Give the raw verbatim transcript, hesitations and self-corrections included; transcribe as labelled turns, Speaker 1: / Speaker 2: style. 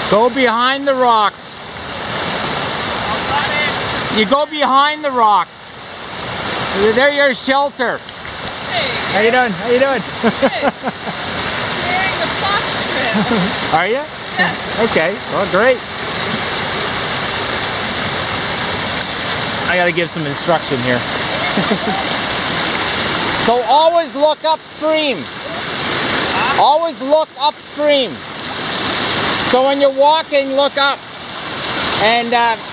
Speaker 1: Go behind the rocks. You go behind the rocks. They're your shelter.
Speaker 2: Hey,
Speaker 1: how you doing? How you doing?
Speaker 2: Good. Wearing the fox trail.
Speaker 1: Are you?
Speaker 2: Yeah.
Speaker 1: Okay. Well, great. I gotta give some instruction here. So always look upstream. Always look upstream. So when you're walking, look up. And uh,